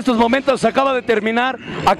estos momentos acaba de terminar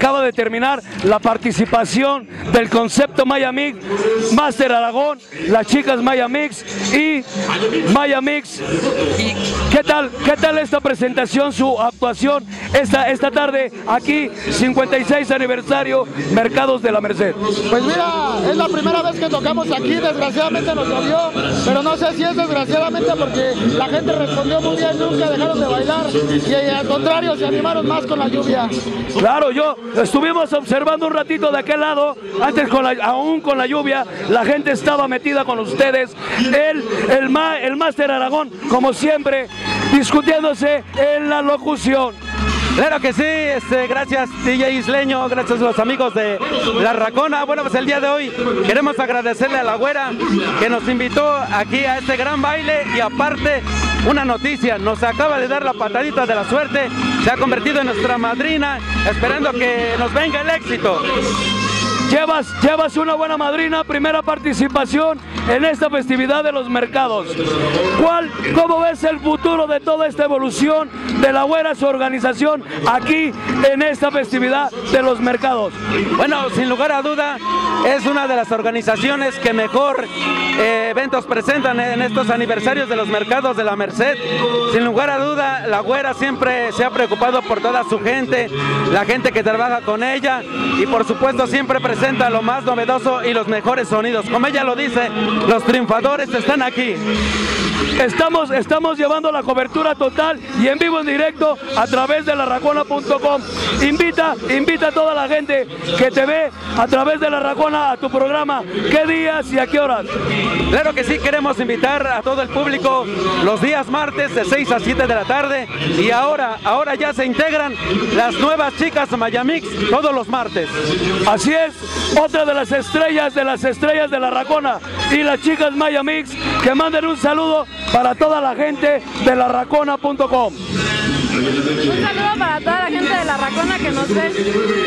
la participación del concepto Maya Mix, Master Aragón, las chicas Maya Mix y Maya Mix. ¿Y qué tal esta presentación, su actuación esta tarde aquí, 56 aniversario Mercados de la Merced? Pues mira, es la primera vez que tocamos aquí, desgraciadamente nos llovió, pero no sé si es desgraciadamente porque la gente respondió muy bien, nunca dejaron de bailar y al contrario se animaron más con la lluvia. Claro, estuvimos observando un ratito de aquel lado, antes aún con la lluvia, la gente estaba metida con ustedes, el Máster Aragón, como siempre, discutiéndose en la locución. Claro que sí, gracias DJ Isleño, gracias a los amigos de La Racona. Bueno, pues el día de hoy queremos agradecerle a la güera que nos invitó aquí a este gran baile y aparte una noticia, nos acaba de dar la patadita de la suerte, se ha convertido en nuestra madrina, esperando que nos venga el éxito. Llevas una buena madrina, primera participación en esta festividad de los mercados. ¿Cómo ves el futuro de toda esta evolución de la güera, su organización aquí en esta festividad de los mercados? Bueno, sin lugar a duda, es una de las organizaciones que mejor eventos presentan en estos aniversarios de los mercados de la Merced. Sin lugar a duda, la güera siempre se ha preocupado por toda su gente, la gente que trabaja con ella y por supuesto siempre presenta lo más novedoso y los mejores sonidos. Como ella lo dice, los triunfadores están aquí. Estamos llevando la cobertura total y en vivo en directo a través de larracona.com. Invita a toda la gente que te ve a través de La Racona a tu programa. ¿Qué días y a qué horas? Claro que sí, queremos invitar a todo el público los días martes de 6 a 7 de la tarde y ahora ya se integran las nuevas chicas Maya Mix todos los martes. Así es, otra de las estrellas de La Racona y las chicas Maya Mix, que manden un saludo para toda la gente de larracona.com. Un saludo para toda la gente de La Racona que nos ve.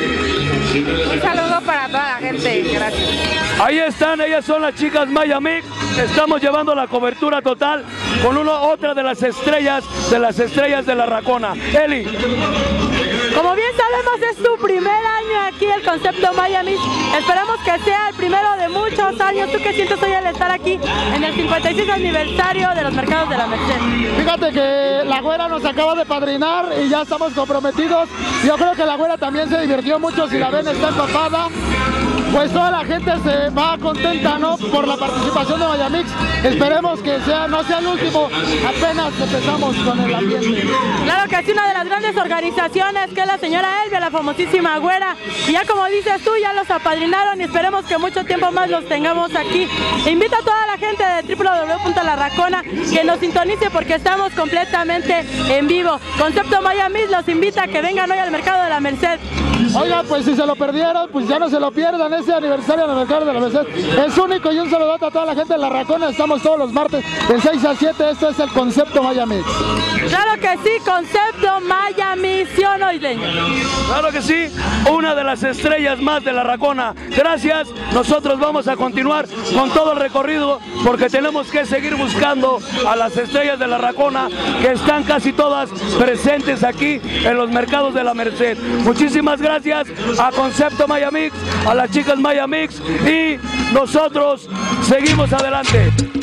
Un saludo para toda la gente, gracias. Ahí están, ellas son las chicas Maya Mix. Estamos llevando la cobertura total con otra de las estrellas de La Racona. Eli. Como bien sabemos, es tu primer año aquí el concepto Maya Mix. Esperamos que sea el primero de muchos años. ¿Tú qué sientes hoy al estar aquí en el 56 aniversario de los mercados de la Merced? Fíjate que la güera nos acaba de padrinar y ya estamos comprometidos. Yo creo que la güera también se divirtió mucho, si la ven está empapada. Pues toda la gente se va contenta, ¿no?, por la participación de Maya Mix. Esperemos que no sea el último, apenas empezamos con el ambiente. Claro que sí, una de las grandes organizaciones que es la señora Elvia, la famosísima güera. Y ya como dices tú, ya los apadrinaron y esperemos que mucho tiempo más los tengamos aquí. Invita a toda la gente de www.larracona que nos sintonice porque estamos completamente en vivo. Concepto Maya Mix los invita a que vengan hoy al Mercado de la Merced. Oiga, pues si se lo perdieron, pues ya no se lo pierdan, ese aniversario del Mercado de la Merced es único. Y un saludo a toda la gente de La Racona, estamos todos los martes de 6 a 7, esto es el concepto Maya Mix. Claro que sí, concepto Maya Mix, ¿sí o no, Isleño? Claro que sí, una de las estrellas más de La Racona. Gracias, nosotros vamos a continuar con todo el recorrido porque tenemos que seguir buscando a las estrellas de La Racona que están casi todas presentes aquí en los mercados de la Merced. Muchísimas gracias a Concepto Maya Mix, a las chicas Maya Mix y nosotros seguimos adelante.